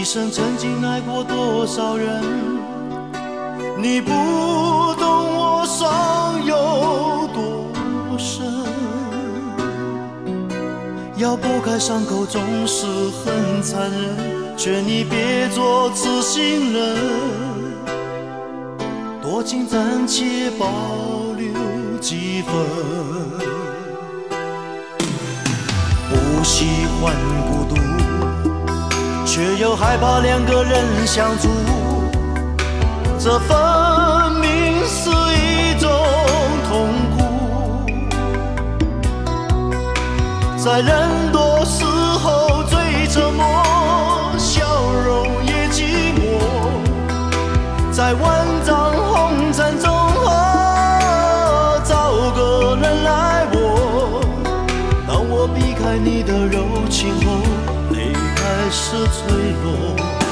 生曾经爱过多少人？你不懂我伤有多深，要拨开伤口总是很残忍，劝你别做痴心人，多情暂且保留几分。不喜欢孤独，却又害怕两个人相处，这分明是一种痛苦。在人多时候最沉默，笑容也寂寞，在万丈红尘中找个人来握。当我避开你的柔情后，泪开始坠落。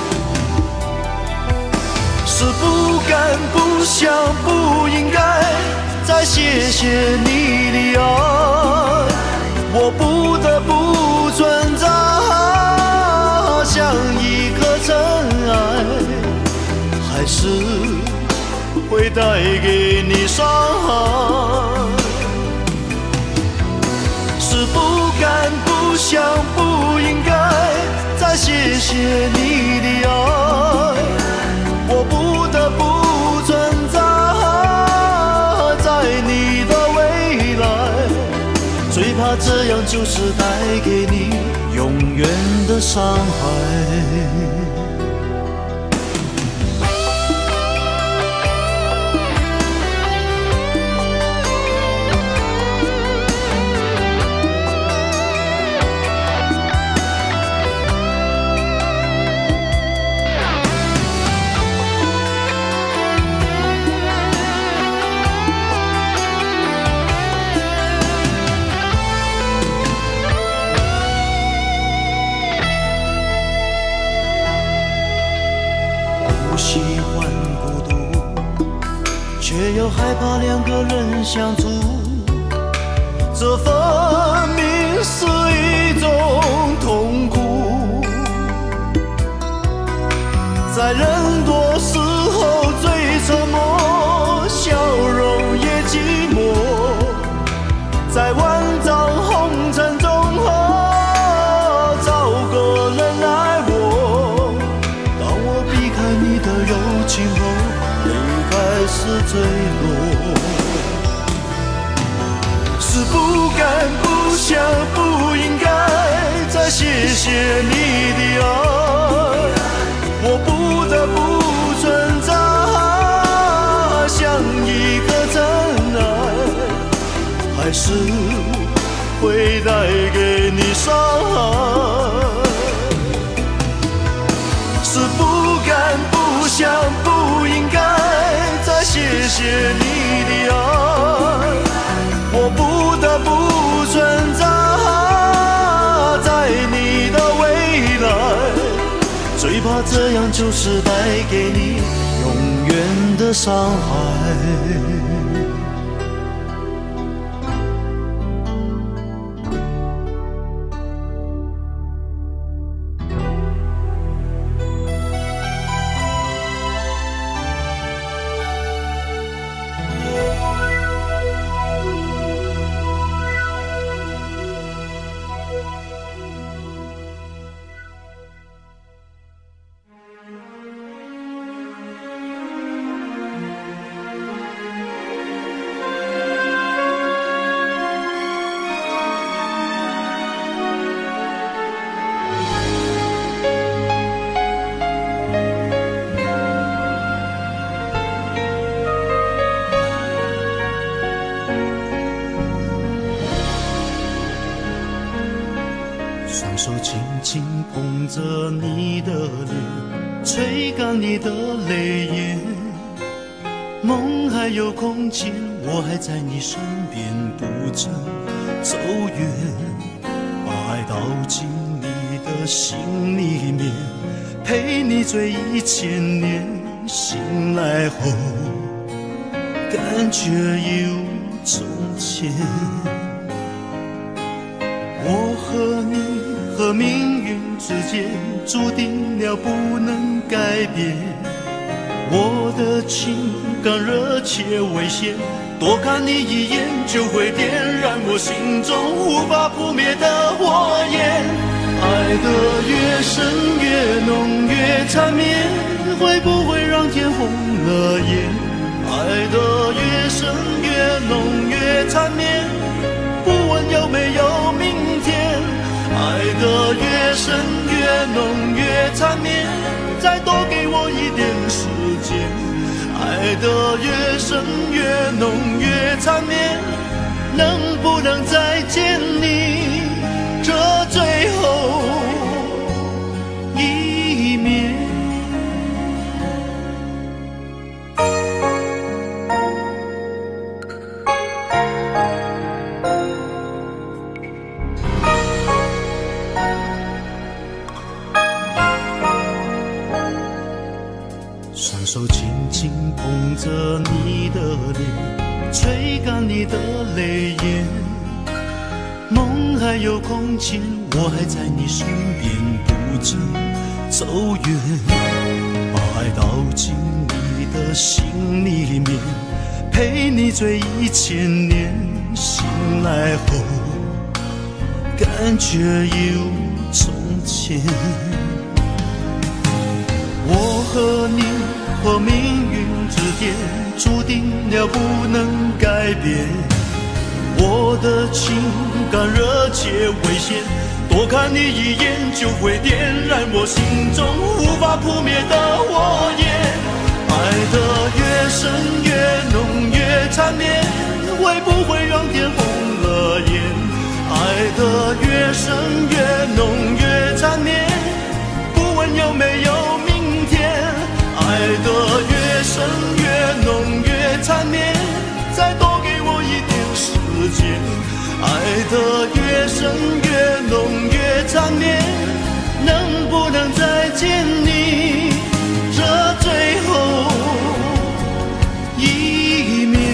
是不敢、不想、不应该再谢谢你的爱，我不得不存在，像一颗尘埃，还是会带给你伤害。是不敢、不想、不应该再谢谢你的爱，我不得不存在在你的未来，最怕这样就是带给你永远的伤害。喜欢孤独，却又害怕两个人相处，这分明是一种痛苦。在人多时候最沉默，笑容也寂寞，在万丈红尘中找个人来握。当我避开你的柔情后，泪开始坠落。是不敢、不想、不应该再谢谢你的爱，我不得不存在，像一颗尘埃，还是会带给你伤害。是不敢、不想、不应该再谢谢你的爱，我不得不存在在你的未来，最怕这样就是带给你永远的伤害。双手轻轻捧着你的脸，吹干你的泪眼。梦还有空间，我还在你身边，不曾走远。把爱倒进你的心里面，陪你醉1000年。醒来后，感觉一如从前。我和你和命运之间注定了不能改变。我的情感热切危险，多看你一眼就会点燃我心中无法扑灭的火焰。爱得越深越浓越缠绵，会不会让天红了眼？爱得越深越浓越缠绵，不问有没有明天。爱得越深越浓越缠绵，再多给我一点时间。爱得越深越浓越缠绵，能不能再见你这最后一面？双手轻轻捧着你的脸，吹干你的泪眼。梦还有空间，我还在你身边，不曾走远。把爱倒进你的心里面，陪你醉1000年。醒来后，感觉有从前。我和你和命运之间注定了不能改变。我的情感热切危险，多看你一眼就会点燃我心中无法扑灭的火焰。爱得越深越浓越缠绵，会不会让天红了眼？爱得越深越浓越缠绵，不问有没有明天。爱得越深越浓越缠绵，再多给我一点时间。爱得越深越浓越缠绵，能不能再见你这最后一面？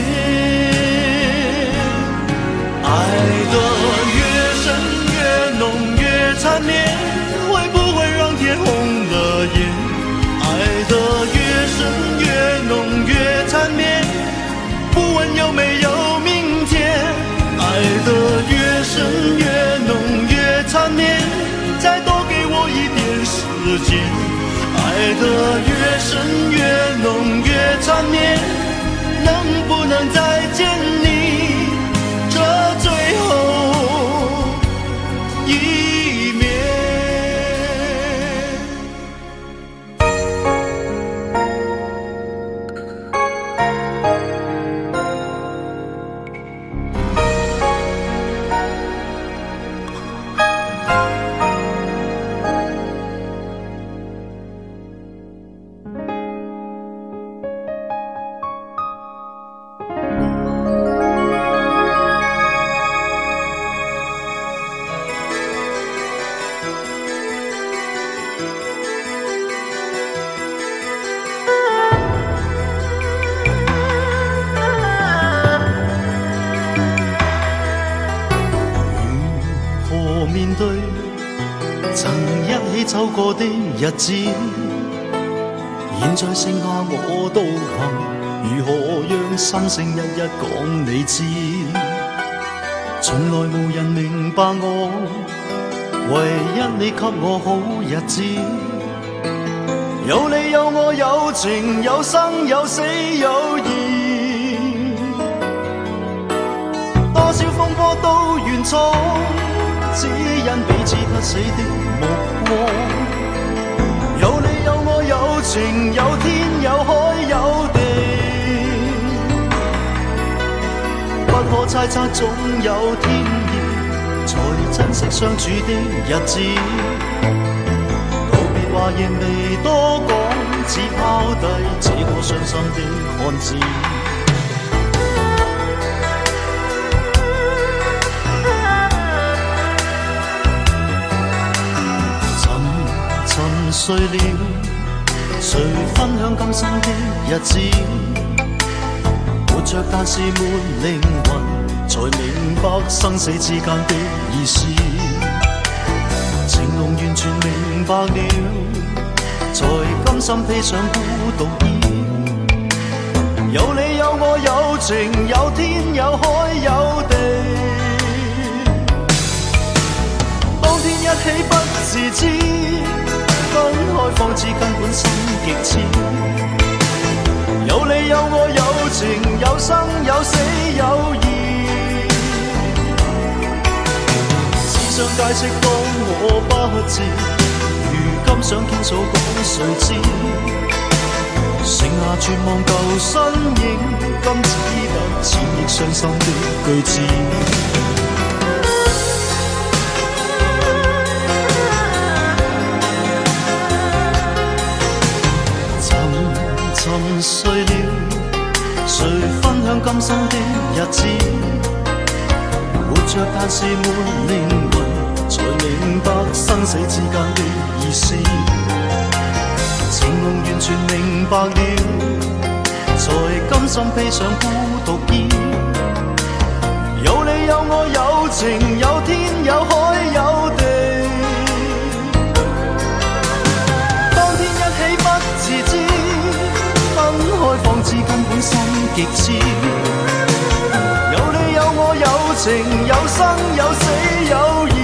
爱得越深越浓越缠绵，会不会让天红了眼？爱得越深越浓越缠绵，不问有没有明天。爱得越深越浓越缠绵，再多给我一点时间。爱得越深越浓越缠绵，能不能再见你这最后一面？面對曾一起走過的日子，現在剩下我獨行，如何讓心聲一一講你知？從來無人明白我，唯一你給我好日子。有你有我有情有生有死有義，多少風波都願闖，只因彼此不死的目光。有你有我有情有天有海有地，不可猜測總有天意，才珍惜相處的日子。道別話亦未多講，只拋低這個傷心的漢子。睡了，誰分享今生的日子？活着但是沒靈魂，才明白生死之間的意思。 情濃完全明白了，才甘心披上孤獨衣。有你有我有情有天有海有地，當天一起不自知，分開方知根本心極痴。有你有我有情有生有死有義，只想解釋當我不智，如今想傾訴講誰知，剩下絕望舊身影，今只得千億傷心的句子。沉睡了，誰分享今生的日子？活着但是沒靈魂，才明白生死之間的意思。情濃完全明白了，才甘心披上孤獨衣。有你有我有情有天有海有地，當天一起不自知，分開方知根本心極痴。有你有我有情有生有死有義，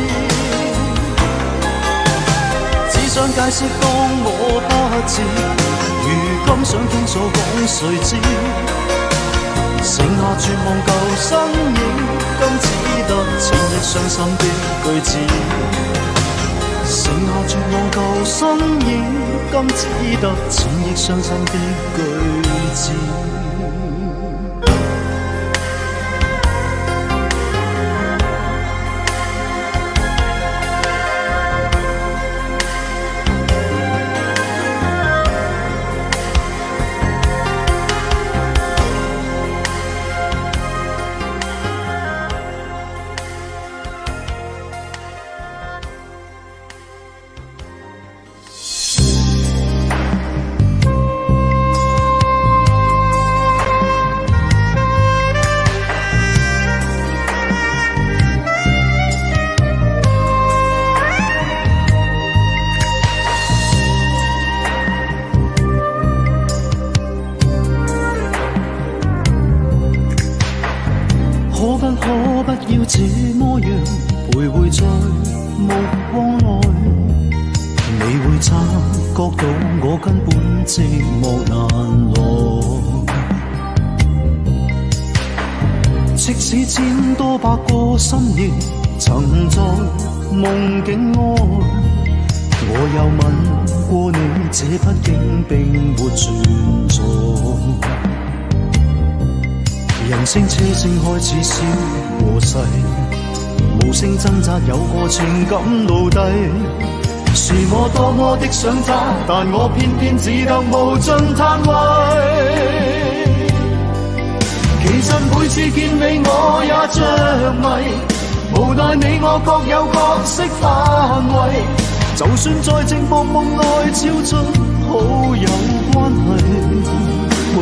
只想解釋當我不智，如今想傾訴講誰知，剩下絕望舊身影，今只得千億傷心的句子。剩下絕望舊身影，今只得千億傷心的句子。可不要這麼樣徘徊在目光內，你會察覺到我根本寂寞難耐。即使千多百個深夜曾在夢境愛，我又吻過你，這畢竟並沒存在。人聲車聲開始消和逝，無聲掙扎有個情感奴隸。是我多麼的想他，但我偏偏只得無盡嘆謂。其實每次見你我也着迷，無奈你我各有角色範圍。就算在寂寞夢內超出好友關係，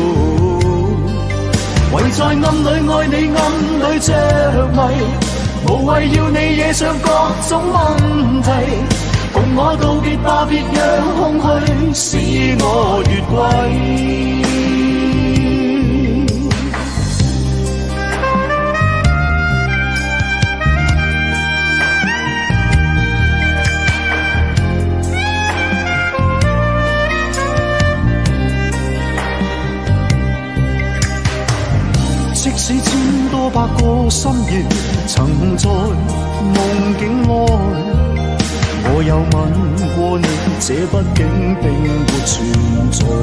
唯在暗裏愛你，暗裏着迷，無謂要你惹上各種問題。共我道別吧，別讓空虛使我越軌。即使千多百個深夜曾在夢境愛，我又吻過你，這畢竟並沒存在。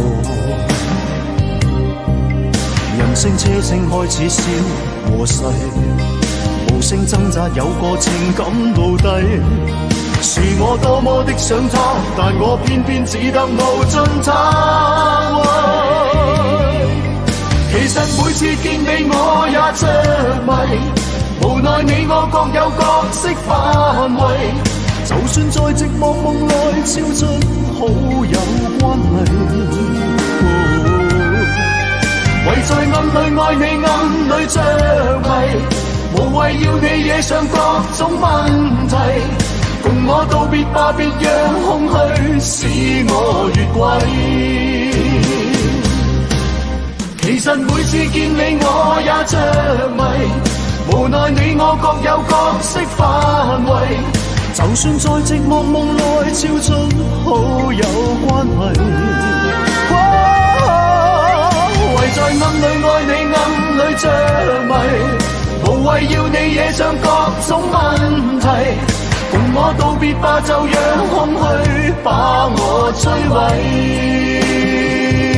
人聲車聲開始消和逝，無聲掙扎有個情感奴隸。是我多麼的想他，但我偏偏只得無盡嘆謂。其實每次見你我也着迷，無奈你我各有角色範圍。就算在寂寞夢內超出好友關係，唯在暗裏愛你，暗裏着迷，無謂要你惹上各種問題。 共我道別吧，別讓空虛使我越軌。其實每次見你我也着迷，無奈你我各有角色範圍。就算在寂寞夢內超出好友關係，唯在暗裏愛你，暗裏着迷，無謂要你惹上各種問題。共我道別吧，就讓空虛把我摧毀。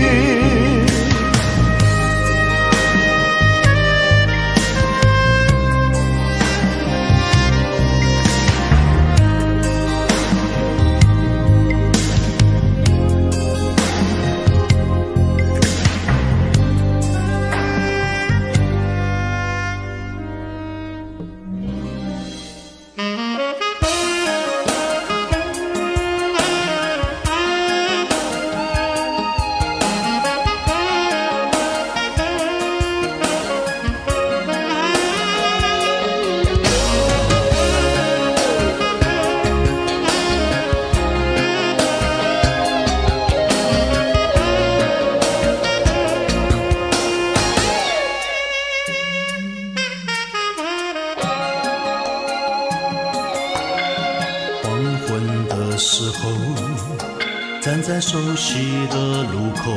站在熟悉的路口，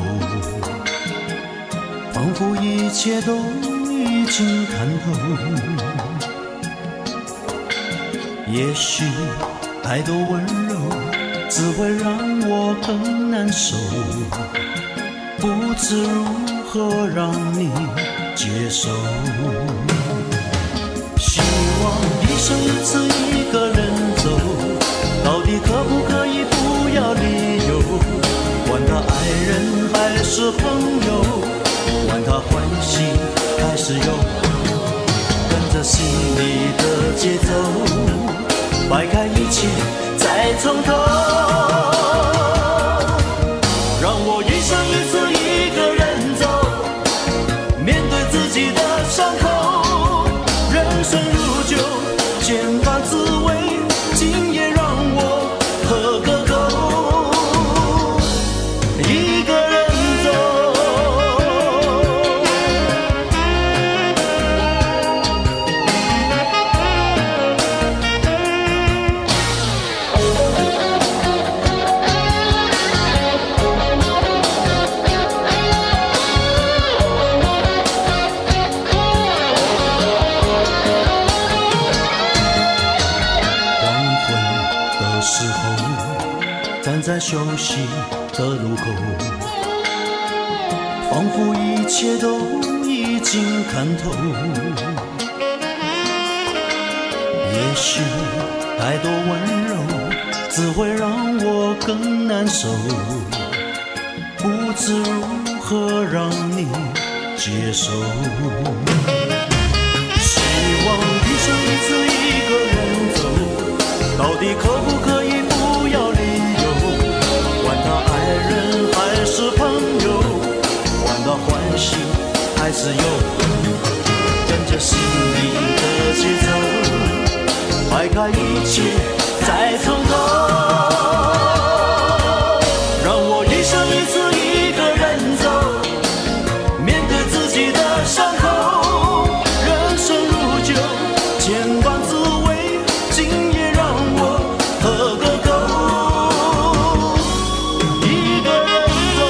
仿佛一切都已经看透。也许太多温柔只会让我更难受，不知如何让你接受。希望一生一次一个人走，到底可不可以不要理由？管他爱人还是朋友，管他欢喜还是忧，跟着心里的节奏，摆开一切再从头。让我一生一次一个人走，面对自己的伤口，人生如酒，千般滋味，今夜让我喝个够。一个人走，黄昏的时候，站在休息的路口，仿佛一切都已经看透。也许太多温柔只会让我更难受，不知如何让你接受。希望一生一次一个人走，到底可不可以不要理由？管他爱人还是朋友，管他欢喜还是忧，跟着心里的节奏，摆开一切再从头。让我一生一次一个人走，面对自己的伤口，人生如酒，千般滋味，今夜让我喝个够。一个人走，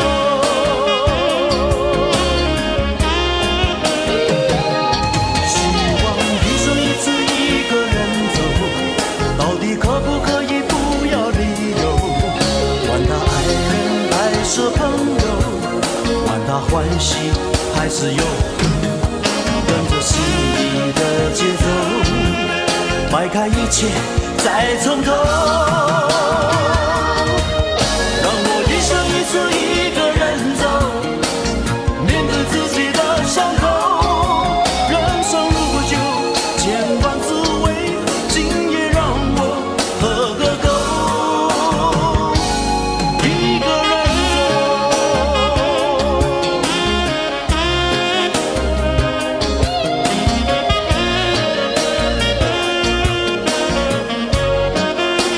希望一生一次一个人走，到底可不可以不要理由？管他爱人还是朋友，管他欢喜还是忧，跟着心里的节奏，摆开一切再从头。让我一生一次一个人走，面对自己的伤口，人生如酒，千般滋味，今夜让我喝个够。一个人走，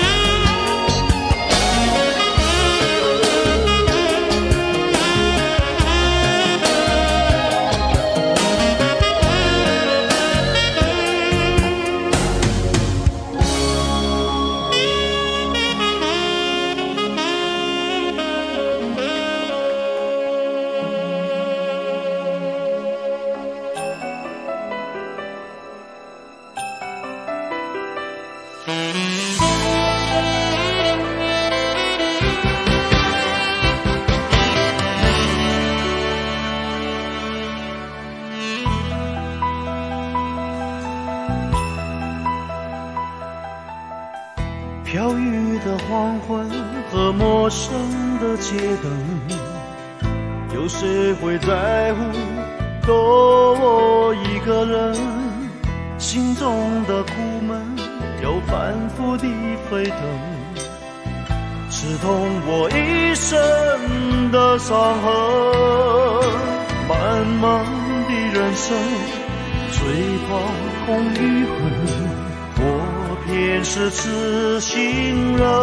飘雨的黄昏和陌生的街灯，有谁会在乎？多我一个人，心中的苦闷又反复地沸腾，刺痛我一生的伤痕。漫漫的人生，最怕空与恨，我偏是痴心人。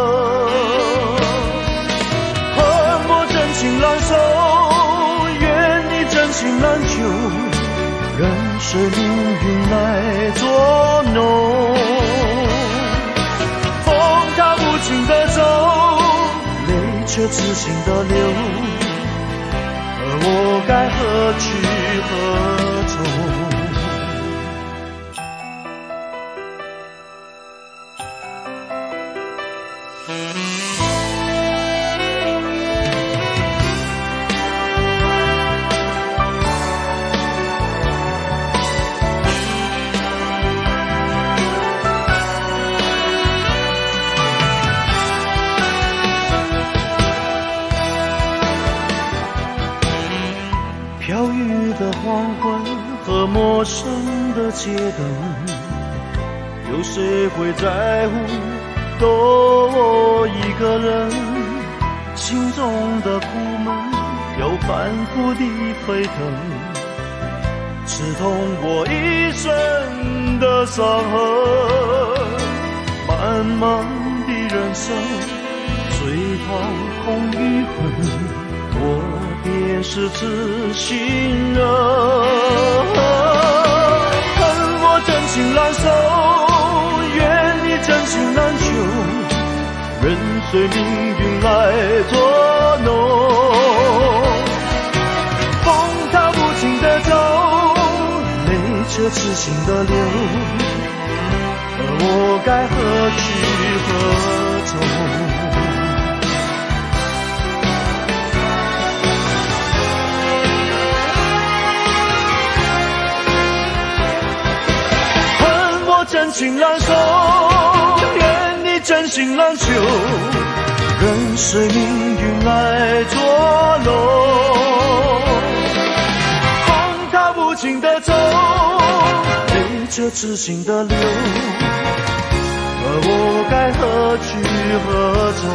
恨我真情难收，愿你真情难求，任随命运来捉弄。风它无情地走，泪却痴心地流，而我该何去何从？飘雨的黄昏和陌生的街灯，有谁会在乎？多我一个人，心中的苦闷又反复地沸腾，刺痛我一生的伤痕。漫漫的人生，最怕空与恨，我便是痴心人。恨我真情难收，愿你真情难求，任随命运来捉弄。风它无情地走，泪却痴心地流，而我该何去何从？真情难收，愿你真心难求，任随命运来捉弄。风它无情地走，泪却痴心地流，而我该何去何从？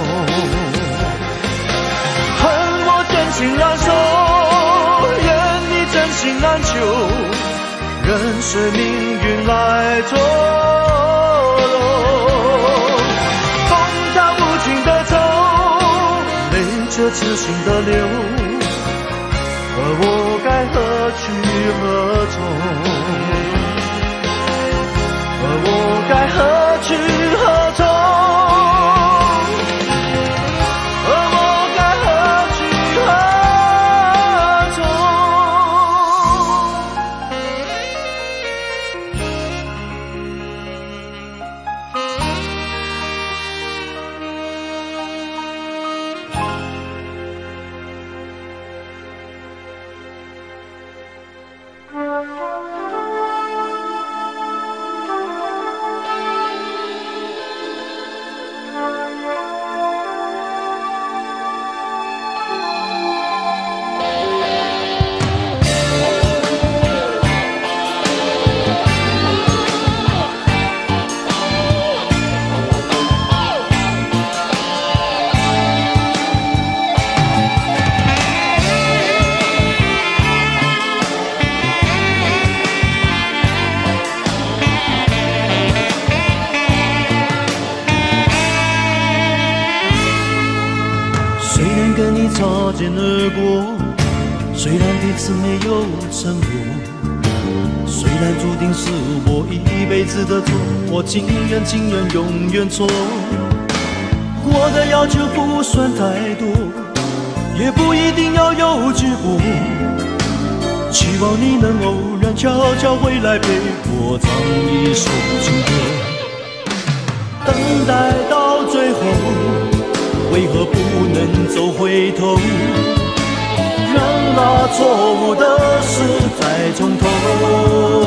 恨我真情难收，愿你真心难求，任随命运来捉弄。风它无情地走，泪却痴心地流，而我该何去何从？而我该何去何从？而我该何去何从？擦肩而过，虽然彼此没有承诺，虽然注定是我一辈子的错，我情愿永远错。我的要求不算太多，也不一定要有结果，期望你能偶然悄悄回来陪我唱一首情歌。等待到最后，为何不能走回头，让那错误的事再从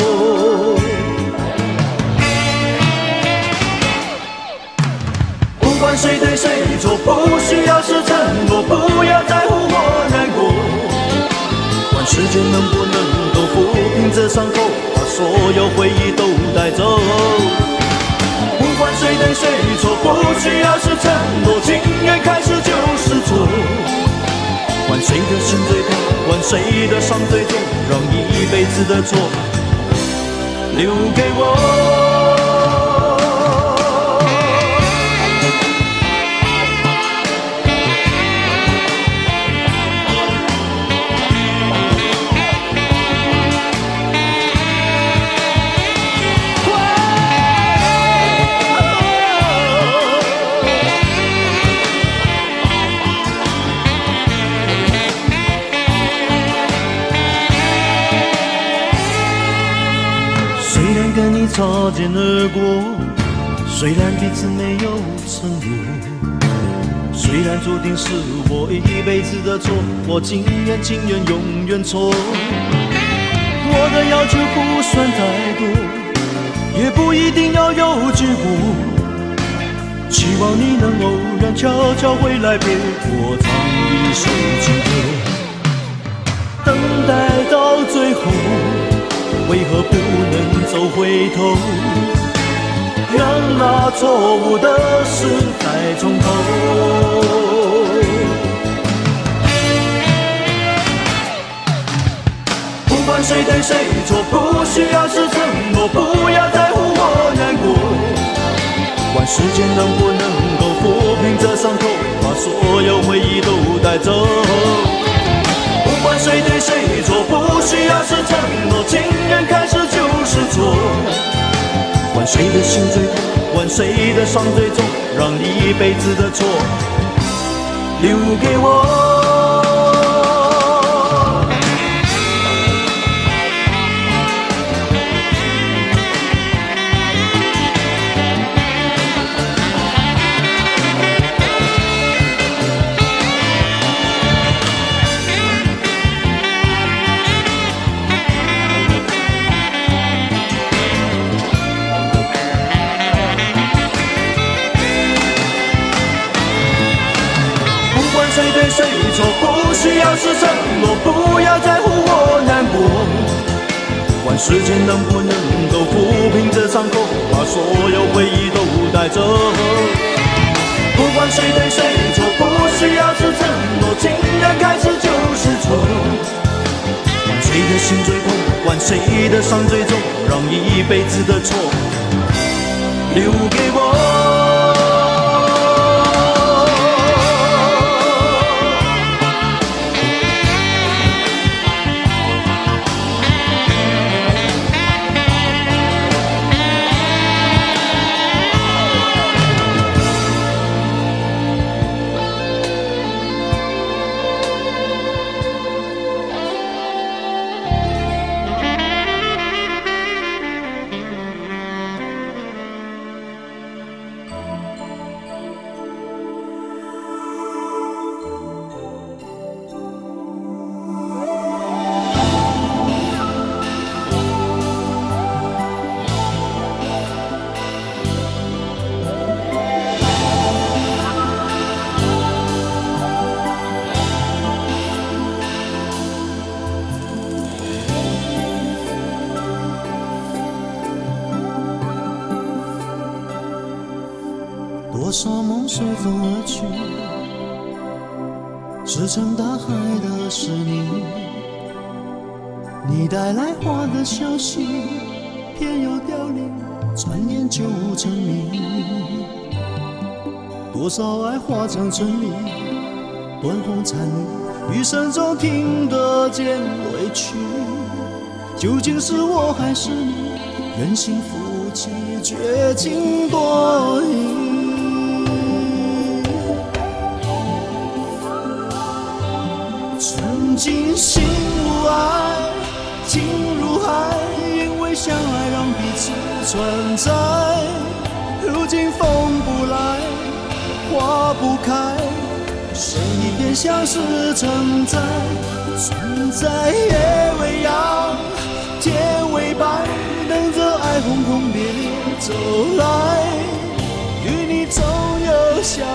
头？不管谁对谁错，不需要是承诺，不要在乎我难过。管时间能不能够抚平这伤口，把所有回忆都带走。不管谁对谁错，不需要是承诺，情愿开始就是错。管谁的心最痛，管谁的伤最重，让一辈子的错留给我。跟你擦肩而过，虽然彼此没有承诺，虽然注定是我一辈子的错，我情愿永远错。我的要求不算太多，也不一定要有结果，希望你能偶然悄悄回来陪我唱一首情歌。等待到最后，为何不能走回头，让那错误的事再从头。不管谁对谁错，不需要是承诺，不要在乎我难过。管时间能不能够抚平这伤口，把所有回忆都带走。不管谁对谁错，不需要是承诺，情愿开始就是错。管谁的心最痛，管谁的伤最重，让一辈子的错留给我。谁对谁错，不需要是承诺，不要在乎我难过。管时间能不能够抚平这伤口，把所有回忆都带走。不管谁对谁错，不需要是承诺，情愿开始就是错。管谁的心最痛，管谁的伤最重，让一辈子的错留给我。多少梦随风而去，石沉大海的是你，你带来花的消息，偏又凋零，转眼就成谜。多少爱化成春泥，断红残绿，余生中听得见委屈。究竟是我还是你，任性负气，绝情多疑。曾经心无爱，情如海，因为相爱让彼此存在。如今风不来，花不开，剩一片相思承载。存在夜未央，天未白，等着爱轰轰烈烈走来。与你总有相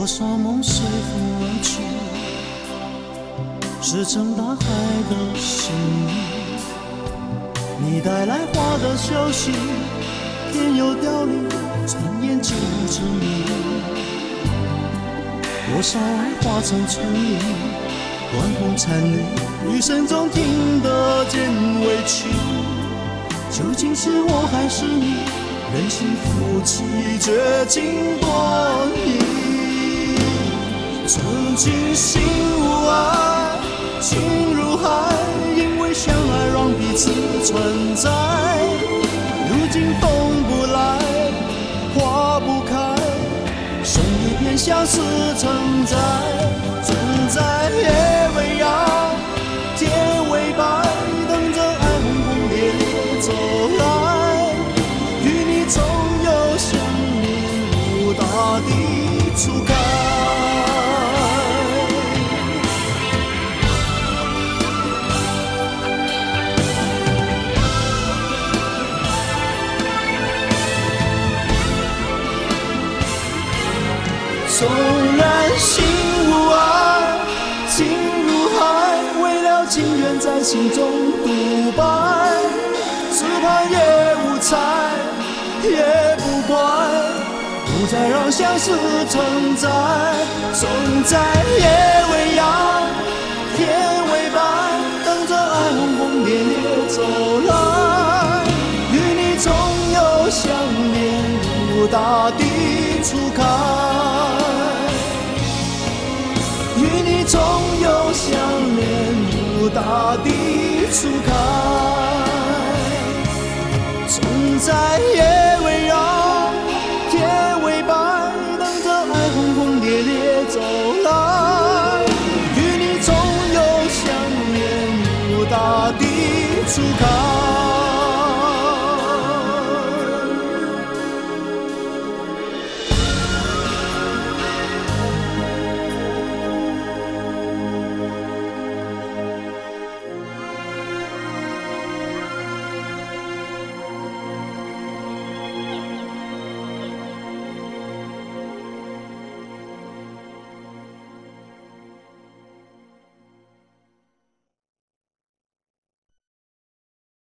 多少梦随风而去，石沉大海的心。你带来花的消息，天又凋零，转眼就成谜。多少爱化成春雨，断红残绿，余生中听得见委屈。究竟是我还是你，任性负气，绝情多疑。曾经心无爱，情如海，因为相爱让彼此存在。如今风不来，花不开，剩一片相思承载。总在夜未央，天未白，等着爱轰轰烈烈走来。与你总有相恋如大地初开。纵然心无爱，情如海，为了情愿在心中独白。只怕也无猜，也不怪，不再让相思承载。总在夜未央，天未白，等着爱轰轰烈烈走来。与你总有相恋如大地初开。与你总有相恋如大地初开。总在夜未央，天未白，等着爱轰轰烈烈走来。与你总有相恋如大地初开。